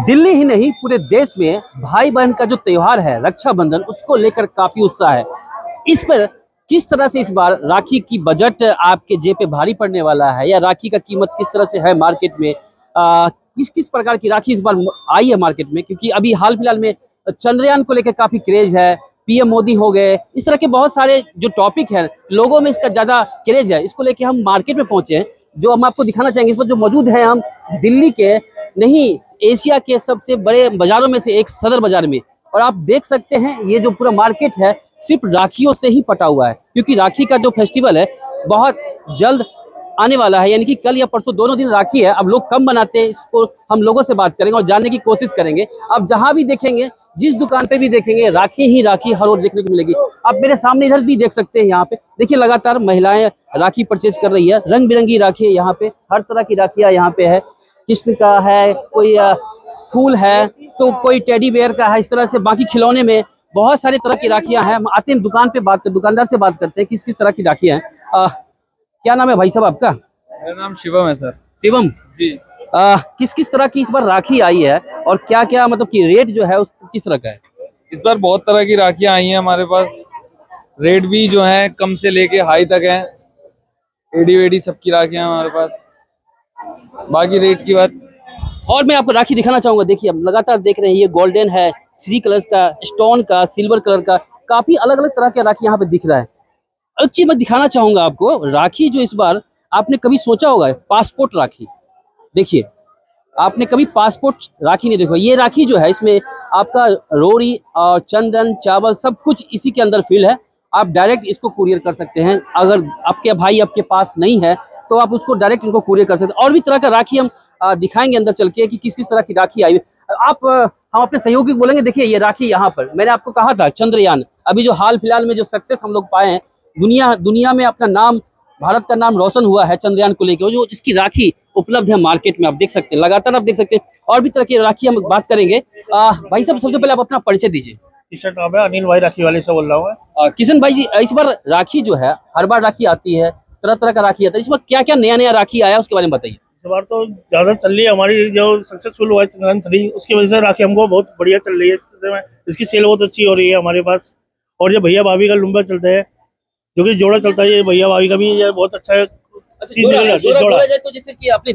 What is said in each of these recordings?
दिल्ली ही नहीं पूरे देश में भाई बहन का जो त्योहार है रक्षाबंधन, उसको लेकर काफी उत्साह है। इस पर किस तरह से इस बार राखी की बजट आपके जेब पे भारी पड़ने वाला है, या राखी का कीमत किस तरह से है मार्केट में, किस किस प्रकार की राखी इस बार आई है मार्केट में, क्योंकि अभी हाल फिलहाल में चंद्रयान को लेकर काफी क्रेज है, पीएम मोदी हो गए, इस तरह के बहुत सारे जो टॉपिक है लोगों में इसका ज्यादा क्रेज है। इसको लेके हम मार्केट में पहुंचे हैं, जो हम आपको दिखाना चाहेंगे। इस पर जो मौजूद है हम दिल्ली के नहीं एशिया के सबसे बड़े बाजारों में से एक सदर बाजार में, और आप देख सकते हैं ये जो पूरा मार्केट है सिर्फ राखियों से ही पटा हुआ है, क्योंकि राखी का जो फेस्टिवल है बहुत जल्द आने वाला है, यानी कि कल या परसों दोनों दिन राखी है। अब लोग कम बनाते हैं, इसको हम लोगों से बात करेंगे और जानने की कोशिश करेंगे। अब जहां भी देखेंगे, जिस दुकान पे भी देखेंगे, राखी ही राखी हर रोज देखने को मिलेगी। आप मेरे सामने इधर भी देख सकते हैं, यहाँ पे देखिए लगातार महिलाएं राखी परचेज कर रही है। रंग बिरंगी राखी है यहाँ पे, हर तरह की राखियां यहाँ पे है। कृष्ण का है, कोई फूल है, तो कोई टेडी बेयर का है, इस तरह से बाकी खिलौने में बहुत सारे तरह की राखियां हैं। हम आते हैं दुकान पे बात कर, दुकानदार से बात करते हैं किस किस तरह की राखियां हैं। क्या नाम है भाई साहब आपका? मेरा नाम शिवम है सर। शिवम जी। किस किस तरह की इस बार राखी आई है, और क्या क्या मतलब कि रेट जो है उस किस तरह का है? इस बार बहुत तरह की राखियां आई हैं हमारे पास। रेट भी जो है कम से लेके हाई तक है। एडी वेडी सबकी राखियां हैं हमारे पास। बाकी रेट की बात। और मैं आपको राखी दिखाना चाहूंगा। देखिए हम लगातार देख रहे हैं, ये गोल्डन है, श्री कलर का, स्टोन का, सिल्वर कलर का, काफी अलग अलग तरह के राखी यहाँ पे दिख रहा है। एक चीज मैं दिखाना चाहूंगा आपको, राखी जो इस बार आपने कभी सोचा होगा, पासपोर्ट राखी। देखिए आपने कभी पासपोर्ट राखी नहीं देखा। ये राखी जो है इसमें आपका रोड़ी और चंदन चावल सब कुछ इसी के अंदर फिल है। आप डायरेक्ट इसको कुरियर कर सकते हैं। अगर आपके भाई आपके पास नहीं है तो आप उसको डायरेक्ट इनको कुरियर कर सकते हैं। और भी तरह का राखी हम दिखाएंगे अंदर चल के कि किस किस तरह की राखी आई। हम अपने सहयोगी बोलेंगे। देखिए ये राखी यहाँ पर मैंने आपको कहा था चंद्रयान, अभी जो हाल फिलहाल में जो सक्सेस हम लोग पाए हैं, दुनिया में अपना नाम, भारत का नाम रोशन हुआ है चंद्रयान को लेकर। जो इसकी राखी उपलब्ध है मार्केट में, आप देख सकते हैं, लगातार आप देख सकते हैं। और भी तरह की राखी हम बात करेंगे। भाई साहब सबसे पहले आप अपना परिचय दीजिए। टी-शर्ट आप है अनिल भाई राखी वाले से बोल रहा हूँ। किशन भाई जी, इस बार राखी जो है, हर बार राखी आती है, तरह तरह का राखी आता है, इस बार क्या क्या नया नया राखी आया उसके बारे में बताइए। इस बार तो ज्यादा चल रही है हमारी, जो सक्सेसफुल हुआ है चंद्रयान 3, उसकी वजह से राखी हमको बहुत बढ़िया चल रही है। इसकी सेल बहुत अच्छी हो रही है हमारे पास। और जो भैया भाभी का लुम्बा चलता है, जो कि जोड़ा चलता है, ये भैया भाभी का भी ये बहुत अच्छा है। जोड़ा जाए तो जैसे कि अपनी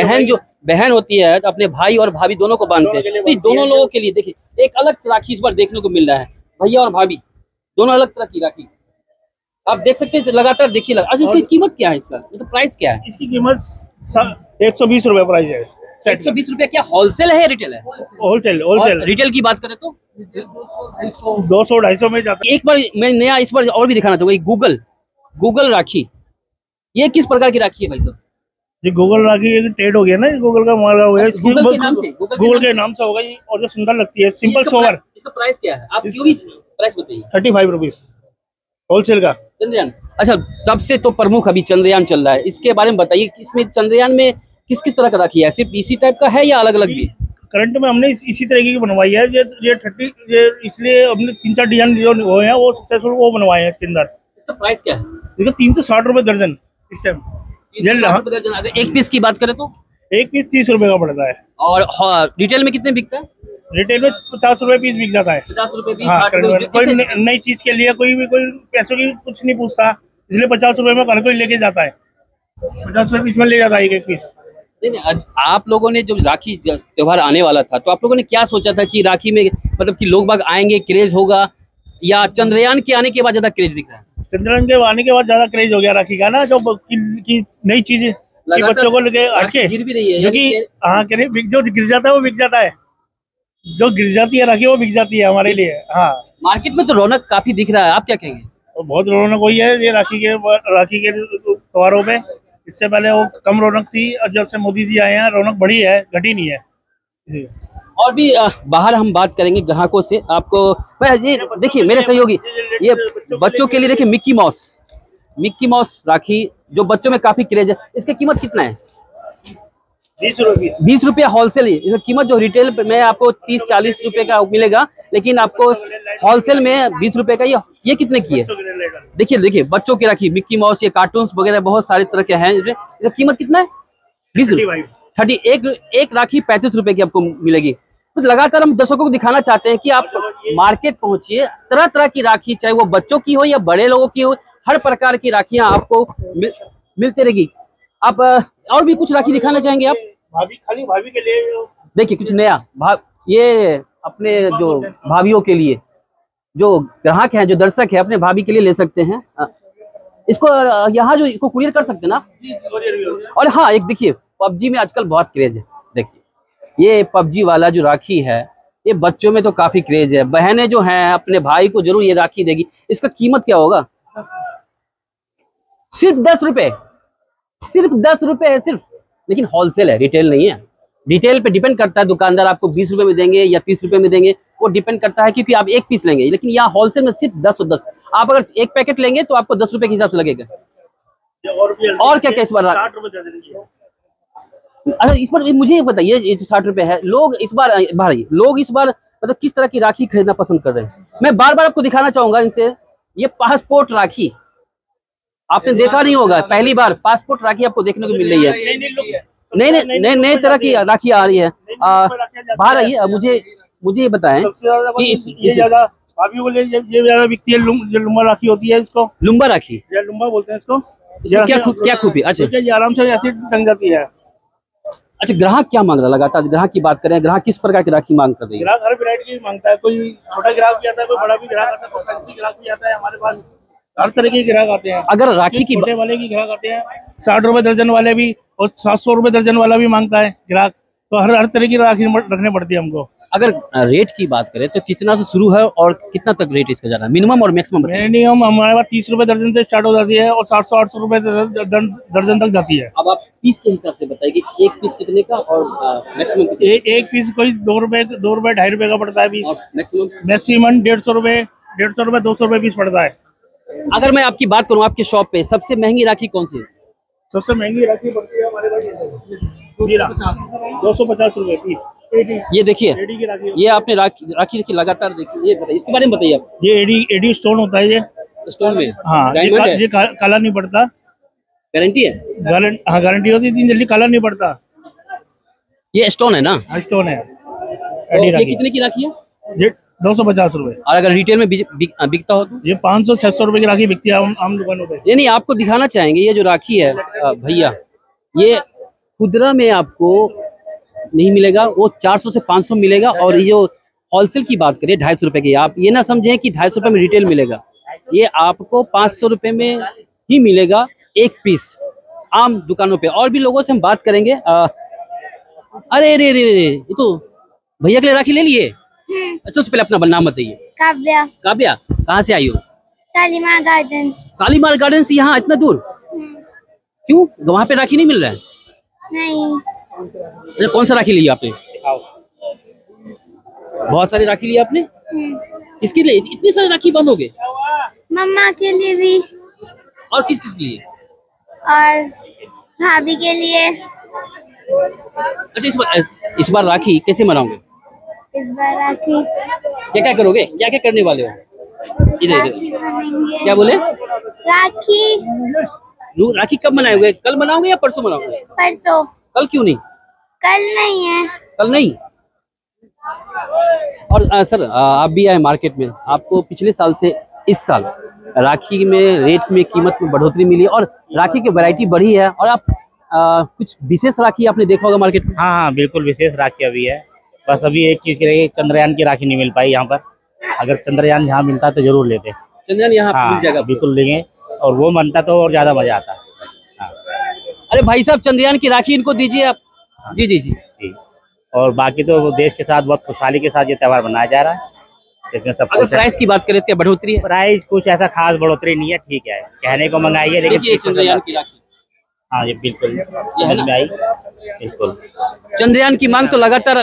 बहन होती है, अपने भाई और भाभी दोनों को बांधते हैं, तो दोनों लोगों के लिए देखिए एक अलग राखी इस बार देखने को मिल रहा है। भैया और भाभी दोनों अलग तरह की राखी आप देख सकते हैं, लगातार देखिए। अच्छा इसकी कीमत क्या है, इसका तो प्राइस क्या है? इसकी कीमत 120 रुपए प्राइस है। 120 रुपए। क्या होलसेल है या रिटेल है? होलसेल। रिटेल की बात करें तो 200-250 में जाता है। एक बार मैं नया इस बार और भी दिखाना चाहूंगा, गूगल राखी। ये किस प्रकार की राखी है भाई साहब? जी गूगल राखी एक ट्रेड हो गया ना, गूगल का मार्का हो गया। गूगल के नाम से होगा ये, और जो सुंदर लगती है, सिंपल सोवर। इसका प्राइस क्या है? आप जो भी प्राइस बताइए। 35 रुपीज होलसेल का चंद्रयान। अच्छा सबसे तो प्रमुख अभी चंद्रयान चल रहा है, इसके बारे में बताइए। इसमें चंद्रयान में किस किस तरह का राखी है? सिर्फ इसी टाइप का है या अलग अलग भी? करंट में हमने इसी तरीके की बनवाई है। ये 30 इसलिए हमने 3-4 डिजाइन जो हुए हैं वो सक्सेसफुल वो बनवाए हैं इसके अंदर। इसका प्राइस क्या है? इसका 360 रुपए दर्जन इस टाइम। अगर एक पीस की बात करें तो एक पीस 30 रुपए का पड़ता है। और रिटेल में कितने बिकता है? रिटेल में 50 रुपए पीस बिक जाता है। 50 रुपए पीस। हाँ, कोई नई चीज के लिए कोई पैसों की कुछ नहीं पूछता, इसलिए 50 रुपए में हर कोई लेके जाता है। 50 रुपए पीस में ले जाता है एक पीस। नहीं, आप लोगों ने जो राखी त्योहार आने वाला था, तो आप लोगों ने क्या सोचा था कि राखी में मतलब कि लोग बाग आएंगे, क्रेज होगा, या चंद्रयान के आने के बाद ज्यादा क्रेज दिख रहा है? चंद्रयान के आने के बाद ज्यादा क्रेज हो गया राखी का ना, जो नई चीज बच्चों को लेके हटके गिर भी रही है, जो कि हाँ जो गिर जाता है वो बिक जाता है। जो गिर जाती है राखी वो बिक जाती है हमारे लिए। हाँ मार्केट में तो रौनक काफी दिख रहा है, आप क्या कहेंगे? तो बहुत रौनक हुई है ये राखी के त्योहारों में। इससे पहले वो कम रौनक थी, और जब से मोदी जी आए हैं रौनक बढ़ी है, घटी नहीं है जी। और भी बाहर हम बात करेंगे ग्राहकों से। आपको ये देखिए मेरे सहयोगी, ये बच्चों के लिए देखिए मिक्की माउस राखी, जो बच्चों में काफी क्रेज है। इसकी कीमत कितना है? 20 रुपया होलसेल। इसकी कीमत जो रिटेल में आपको 30-40 रुपए का मिलेगा, लेकिन आपको होलसेल में 20 रुपए का। ये कितने की है? देखिए बच्चों की राखी, मिक्की माउस, ये कार्टून्स वगैरह बहुत सारे तरह के हैं। इसका कीमत कितना है? 20 रुपये। 30। एक राखी 35 रुपए की आपको मिलेगी। तो लगातार हम दर्शकों को दिखाना चाहते हैं कि आप मार्केट पहुंचिए, तरह तरह की राखी, चाहे वो बच्चों की हो या बड़े लोगों की हो, हर प्रकार की राखियां आपको मिलती रहेगी। आप और भी कुछ राखी दिखाना चाहेंगे आप? खाली भाभी के लिए देखिए कुछ नया ये अपने जो भाभीियों के लिए, जो ग्राहक हैं, जो दर्शक है, अपने भाभी के लिए ले सकते हैं इसको। यहाँ जो इसको कुरियर कर सकते हैं ना। और हाँ, एक देखिए पबजी में आजकल बहुत क्रेज है। देखिए ये पबजी वाला जो राखी है, ये बच्चों में तो काफी क्रेज है। बहनें जो हैं अपने भाई को जरूर ये राखी देगी। इसका कीमत क्या होगा? सिर्फ 10 रुपए, सिर्फ 10 रुपए है सिर्फ। लेकिन होलसेल है, रिटेल नहीं है। रिटेल पे डिपेंड करता है, दुकानदार आपको 20 रुपए में देंगे या 30 रुपए में देंगे, वो डिपेंड करता है, क्योंकि आप एक पीस लेंगे। लेकिन यहाँ होलसेल में सिर्फ 10 और 10। आप अगर एक पैकेट लेंगे तो आपको 10 रुपए के हिसाब से लगेगा। और क्या क्या इस बार? 60 रुपए दे देंगे। अच्छा इस बार मुझे ये बताइए, ये जो 60 रुपए है, लोग इस बार मतलब किस तरह की राखी खरीदना पसंद कर रहे हैं? मैं बार बार आपको दिखाना चाहूंगा इनसे, ये पासपोर्ट राखी आपने देखा नहीं होगा, पहली बार पासपोर्ट राखी आपको देखने को मिल रही है। नई तरह की राखी आ रही है। बाहर आइए, मुझे ये बताएं कि ये ज्यादा भाभी को ये ज्यादा बिकती है। जो लुम्बा राखी होती है, इसको लुम्बा राखी या लुम्बा बोलते हैं इसको। क्या खूबी? अच्छा ये आराम से ऐसे टंग जाती है। अच्छा, ग्राहक क्या मांग रहा है? लगातार ग्राहक की बात करें, ग्राहक किस प्रकार की राखी मांग कर रही है? ग्राहक हर वैरायटी की मांगता है। कोई छोटा ग्राहक भी आता है, कोई बड़ा भी ग्राहक आता है, कोई फैंसी ग्राहक भी आता है। हमारे पास हर तरह के ग्राहक आते हैं। अगर राखी की छोटे वाले की ग्राहक आते हैं, 60 रुपए दर्जन वाले भी, और 700 रुपए दर्जन वाला भी मांगता है ग्राहक। तो हर तरह की राखी रखनी पड़ती है हमको। अगर रेट की बात करें तो कितना से शुरू है और कितना तक रेट इसका जाना है? मिनिमम और मैक्सिमम? मिनिमम हमारे पास 30 रुपए दर्जन से स्टार्ट हो जाती है और 700-800 रुपए दर्जन तक जाती है। अब आप पीस के हिसाब से बताइए कि एक पीस कितने का और मैक्सिमम कितने? एक पीस कोई 2 रुपए 2.5 रुपए का पड़ता है पीस। मैक्सिमम 150 रुपए 200 रुपए पीस पड़ता है। अगर मैं आपकी बात करूं, आपके शॉप पे सबसे महंगी राखी कौन सी है? सबसे महंगी राखी पड़ती है हमारे पास 250 रुपए पीस। ये देखिए, एडी की राखी। ये आपने राखी रखी लगातार देखिए। ये बताइए, इसके बारे में बताइए आप। ये एडी स्टोन होता है। ये स्टोन में हाँ, ये काला नहीं पड़ता। गारंटी है? गारंटी होती है, इतनी जल्दी काला नहीं पड़ता। ये स्टोन है ना? स्टोन है। ये कितने की राखी है? ये 250 रुपए। और अगर रिटेल में बिकता हो तो? ये 500-600 रुपए की राखी बिकती है आम दुकानों पे। ये नहीं, आपको दिखाना चाहेंगे ये जो राखी है भैया, ये खुदरा में आपको नहीं मिलेगा, वो 400 से 500 मिलेगा। और ये जो होलसेल की बात करें 250 रुपए की, आप ये ना समझें कि 250 रुपए में रिटेल मिलेगा। ये आपको 500 रुपए में ही मिलेगा एक पीस आम दुकानों पे। और भी लोगों से हम बात करेंगे। अरे रे रे रे, ये तो भैया के लिए राखी ले लिए। अच्छा, उससे पहले अपना नाम बताइए। काव्या। काव्या, कहाँ से आई हो? शालीमार गार्डन। शालीमार गार्डन से यहाँ इतना दूर क्यों? वहाँ पे राखी नहीं मिल रहा है? नहीं। अच्छा, कौन सा राखी लिया आपने? बहुत सारी राखी लिया आपने? किसके लिए इतनी सारी राखी बंद हो गए? मम्मा के लिए भी। और किस किस के लिए? और भाभी के लिए। अच्छा, इस बार राखी कैसे मनाओगे? इस बार राखी क्या क्या करोगे? क्या क्या करने वाले हो? इधर राखी बनेंगे। क्या बोले? राखी कब मनाओगे? कल मनाओगे या परसों मनाओगे? परसों। कल क्यों नहीं? कल नहीं है। कल नहीं? और सर, आप भी आए मार्केट में, आपको पिछले साल से इस साल राखी में रेट में कीमत में बढ़ोतरी मिली और राखी की वैरायटी बढ़ी है। और आप कुछ विशेष राखी आपने देखा होगा मार्केट में? हाँ, बिल्कुल विशेष राखी अभी है। बस अभी एक चीज की रही, चंद्रयान की राखी नहीं मिल पाई यहाँ पर। अगर चंद्रयान यहाँ मिलता तो जरूर लेते। चंद्रयान यहाँ मिल जाएगा? बिल्कुल लेंगे, और वो बनता तो और ज्यादा मजा आता। हाँ। अरे भाई साहब, चंद्रयान की राखी इनको दीजिए आप। जी जी जी जी। और बाकी तो देश के साथ बहुत खुशहाली के साथ ये त्योहार मनाया जा रहा है। इसमें सब अगर प्राइस की बात करें तो क्या बढ़ोतरी है? प्राइस कुछ ऐसा खास बढ़ोतरी नहीं है, ठीक है, कहने को मंगाई है, लेकिन चंद्रयान की राखी, हाँ ये बिल्कुल समझ में आई। बिल्कुल चंद्रयान की मांग तो लगातार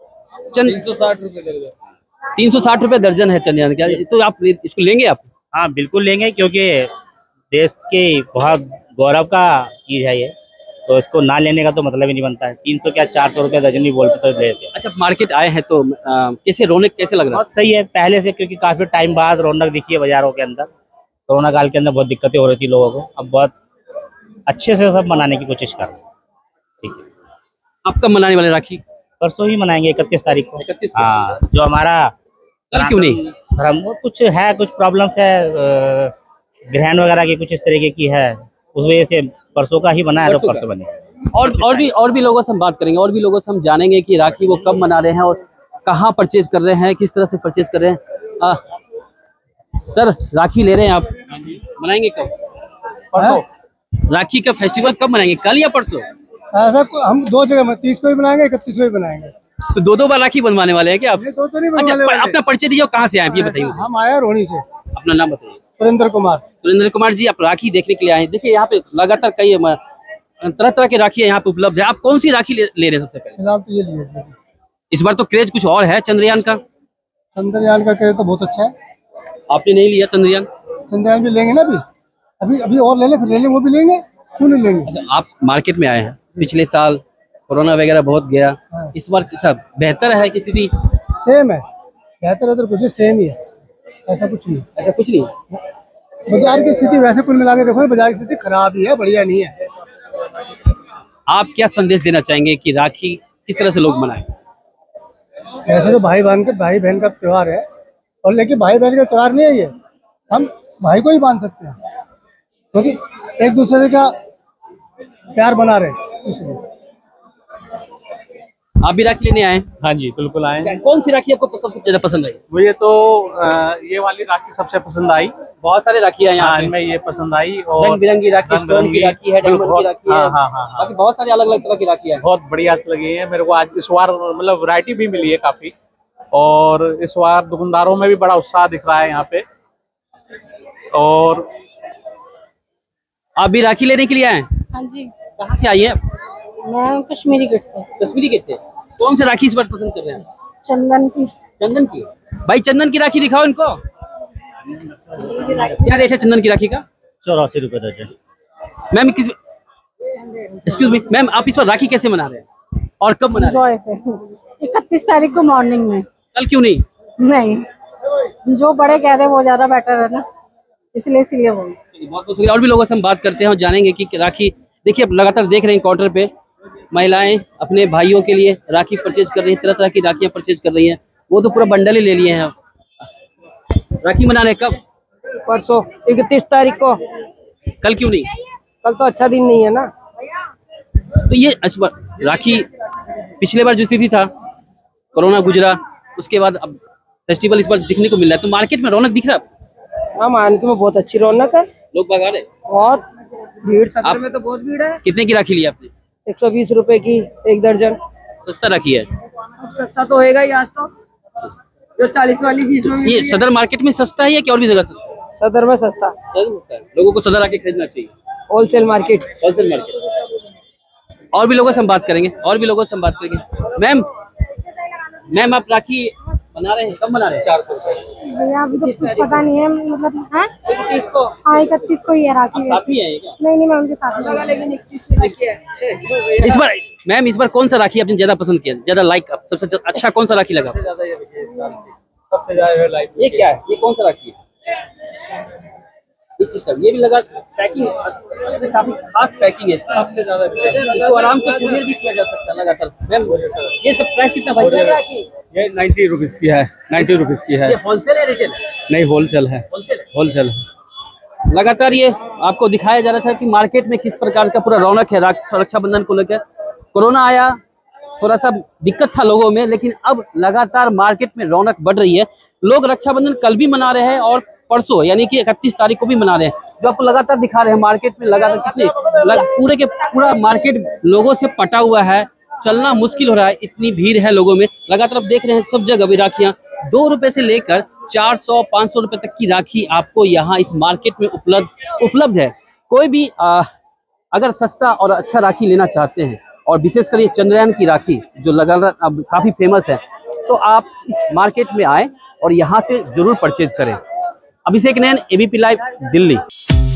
360 रुपए दर्जन है चंद्रयान का। तो आप इसको लेंगे आप? हाँ बिल्कुल लेंगे, क्योंकि देश की बहुत गौरव का चीज है ये, तो इसको ना लेने का तो मतलब ही नहीं बनता है। 300 क्या 400 रुपए दर्जन भी बोलते तो लेते। अच्छा, मार्केट आए हैं तो कैसे रौनक कैसे लग रहा है? बहुत सही है पहले से, क्योंकि काफी टाइम बाद रौनक दिखी है बाजारों के अंदर। कोरोना काल के अंदर बहुत दिक्कतें हो रही थी लोगों को, अब बहुत अच्छे से सब मनाने की कोशिश कर रहे हैं। ठीक है। आप कब मनाने वाले राखी? परसों ही मनाएंगे 31 तारीख को। 31 को? हाँ, जो हमारा कल क्यों नहीं? धर्म कुछ है, कुछ प्रॉब्लम्स है, ग्रहण वगैरह की कुछ इस तरीके की है, उस वजह से परसों का ही बना है, तो परसों बनेगा। और भी लोगों से हम बात करेंगे, और भी लोगों से हम जानेंगे कि राखी वो कब मना रहे हैं और कहाँ परचेज कर रहे हैं, किस तरह से परचेज कर रहे हैं। सर, राखी ले रहे हैं आप, मनाएंगे कब? परसों। राखी का फेस्टिवल कब मनाएंगे, कल या परसों? ऐसा हम 2 जगह 30 को भी बनाएंगे, 31 को भी बनाएंगे। तो 2 बार राखी बनवाने वाले हैं क्या आप? 2 तो नहीं अच्छा, बनवाने वाले। अपना परिचय दीजिए, कहाँ से आए ये बताइए। हम आए रोहिणी से। अपना नाम बताइए। सुरेंद्र कुमार। सुरेंद्र कुमार जी, आप राखी देखने के लिए आए हैं। देखिए यहाँ पे लगातार कई तरह तरह की राखी यहाँ पे उपलब्ध है। आप कौन सी राखी ले रहे हैं सबसे पहले? फिलहाल तो ये लिए। इस बार तो क्रेज कुछ और है चंद्रयान का। चंद्रयान का क्रेज तो बहुत अच्छा है। आपने नहीं लिया चंद्रयान? चंद्रयान भी लेंगे ना, अभी और ले ले, फिर ले लेंगे, वो भी लेंगे, क्यों नहीं लेंगे। अच्छा, आप मार्केट में आए हैं, पिछले साल कोरोना वगैरह बहुत गया, इस बार अच्छा बेहतर है कि स्थिति? सेम है, बेहतर उधर कुछ नहीं, सेम ही है, ऐसा कुछ नहीं। ऐसा कुछ नहीं? बाजार की स्थिति वैसे कुल मिला के देखो, बाजार की स्थिति खराब ही है, बढ़िया नहीं है। आप क्या संदेश देना चाहेंगे कि राखी किस तरह से लोग मनाएं? वैसे तो भाई बहन का त्योहार है, और लेकिन भाई बहन का त्योहार नहीं है ये, हम भाई को ही बांध सकते हैं, क्योंकि एक दूसरे का प्यार बना रहे, इसलिए। आप भी राखी लेने आए? हाँ जी, बिल्कुल आए। कौन सी राखी आपको सबसे ज्यादा पसंद आई? मुझे तो ये वाली राखी सबसे पसंद आई। बहुत सारे राखी है यहाँ पे। इनमें ये पसंद आई, और रंग बिरंगी राखी, स्टोन की राखी है, डायमंड की राखी है, हाँ। बाकी बहुत सारी अलग अलग तरह की राखी है। बहुत बढ़िया लगी है मेरे को आज। इस बार मतलब वैरायटी भी मिली है काफी, और इस बार दुकानदारों में भी बड़ा उत्साह दिख रहा है यहाँ पे। और आप भी राखी लेने के लिए आए? हाँ जी। कहाँ से आई है? मैं कश्मीरी किट से। कश्मीरी किट से। कौन सी राखी इस बार पसंद कर रहे हैं? चंदन की। चंदन की? भाई चंदन की राखी दिखाओ इनको। क्या रेट है चंदन की राखी का? 84 रुपए दर्जन। मैम एक्सक्यूज मी मैम, आप इस बार राखी कैसे मना रहे हैं और कब मना रहे हैं? से 31 तारीख को मॉर्निंग में। कल क्यों नहीं? नहीं, जो बड़े कह रहे हैं वो ज्यादा बेटर है ना, इसलिए बोल। बहुत बहुत शुक्रिया। और भी लोगों से हम बात करते हैं और जानेंगे कि राखी, देखिए अब लगातार देख रहे हैं काउंटर पे महिलाएं अपने भाइयों के लिए राखी परचेज कर रही हैं, तरह तरह की राखियां परचेज कर रही हैं। वो तो पूरा बंडल ही ले लिए हैं। राखी मनाने कब? परसों 31 तारीख को। कल क्यों नहीं? कल तो अच्छा दिन नहीं है ना। तो ये इस बार राखी, पिछले बार जो स्थिति था, कोरोना गुजरा, उसके बाद अब फेस्टिवल इस बार दिखने को मिल रहा है, तो मार्केट में रौनक दिख रहा है? हाँ, मार्केट में बहुत अच्छी रौनक है, लोग बाग रहे, बहुत भीड़, सत्र में तो बहुत भीड़ है। कितने की राखी ली आपने? 120 रुपए की 1 दर्जन। सस्ता राखी है। अब सस्ता तो होएगा ही आज तो, जो 40 वाली 20 में ये सदर मार्केट में सस्ता है या क्या और भी जगह सस्ता? सदर में सस्ता। लोगों को सदर आके खरीदना चाहिए। Wholesale market. Wholesale market. और भी लोगों से हम बात करेंगे, मैम आप राखी बना रहे हैं, कब बना रहे हैं? 4 को भैया अभी तो कुछ पता नहीं है, मतलब हाँ 31 को। हाँ 31 को ही है राखी। साथ ही है क्या? नहीं मैं उनके साथ नहीं। लेकिन 31 में राखी है। इस बार मैम, इस बार कौन सा राखी आपने ज्यादा पसंद किया, ज्यादा लाइक, सबसे अच्छा कौन सा राखी लगा? सबसे ज्यादा लाइक ये क्या है, ये कौन सा राखी है? ये भी लगा, पैकिंग काफी खास पैकिंग है, सबसे ज्यादा इसको आराम से कुरियर भी किया जा सकता है लगातार। मैम ये सब प्राइस कितना भाई? ये 90 रुपीज की है। 90 रुपीज की है। ये होलसेल है रिटेल? नहीं, होलसेल है। होलसेल है। लगातार ये आपको दिखाया जा रहा था कि मार्केट में किस प्रकार का पूरा रौनक है रक्षाबंधन को लेकर। कोरोना आया, थोड़ा सा दिक्कत था लोगों में, लेकिन अब लगातार मार्केट में रौनक बढ़ रही है। लोग रक्षाबंधन कल भी मना रहे हैं और परसों यानी कि 31 तारीख को भी मना रहे हैं, जो आपको लगातार दिखा रहे हैं। मार्केट में लगातार कितने पूरा मार्केट लोगों से पटा हुआ है, चलना मुश्किल हो रहा है, इतनी भीड़ है लोगों में। लगातार आप देख रहे हैं सब जगह भी राखियां 2 रुपए से लेकर 400-500 रुपए तक की राखी आपको यहाँ इस मार्केट में उपलब्ध है। कोई भी अगर सस्ता और अच्छा राखी लेना चाहते हैं, और विशेषकर ये चंद्रयान की राखी जो लगातार अब काफी फेमस है, तो आप इस मार्केट में आए और यहाँ से जरूर परचेज करें। Abhishek Nain, ABP live, Delhi.